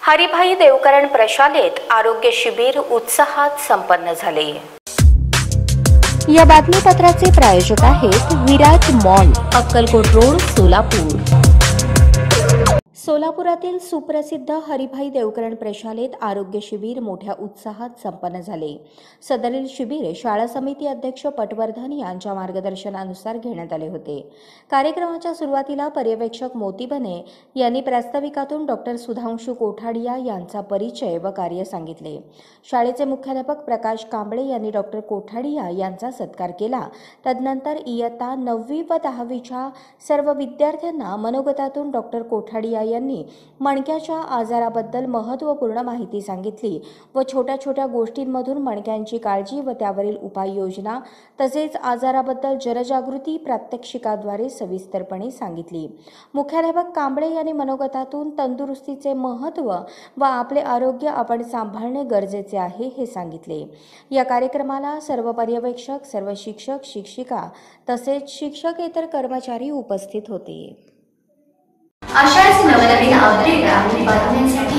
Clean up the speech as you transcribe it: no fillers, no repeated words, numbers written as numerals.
हरिभाई देवकरण प्रशालेत आरोग्य शिबिर उत्साहात संपन्न झाले। या बातमीपत्राचे प्रायोजक आहेत विराज मॉल, अक्कलकोट रोड, सोलापूर। सोलापुरातील सुप्रसिद्ध हरिभाई देवकरण प्रशालेत आरोग्य शिबिर मोठ्या उत्साहात संपन्न झाले। सदरील शिबिर शाळा समिती अध्यक्ष पटवर्धन यांच्या मार्गदर्शनानुसार घेण्यात आले होते। कार्यक्रमाच्या सुरुवातीला पर्यवेक्षक मोती बने यांनी प्रास्ताविकातून डॉक्टर सुधांशू कोठाडिया यांचा परिचय व कार्य सांगितले। शाळेचे मुख्याध्यापक प्रकाश कांबळे यांनी डॉक्टर कोठाडिया यांचा सत्कार केला। तदनंतर इयत्ता 9वी व 10वीच्या सर्व विद्यार्थ्यांना मनोगतातून डॉक्टर कोठाडिया यांनी मणक्याच्या आजाराबद्दल महत्त्वपूर्ण माहिती सांगितली व छोट्या छोट्या गोष्टींमधून मणक्यांची काळजी व त्यावरील उपाययोजना तसेच आजाराबद्दल जनजागृती प्रात्यक्षिकाद्वारे सविस्तरपणे सांगितली। मुख्याध्यापक कांबळे यांनी मनोगतातून तंदुरुस्तीचे महत्त्व व आपले आरोग्य आपण सांभाळणे गरजेचे आहे हे सांगितले। या कार्यक्रमाला सर्व पर्यवेक्षक, सर्व शिक्षक, शिक्षिका तसेच शिक्षकेतर कर्मचारी उपस्थित होते। अशाच नवनवीन अपडेट आणि बातम्यांसाठी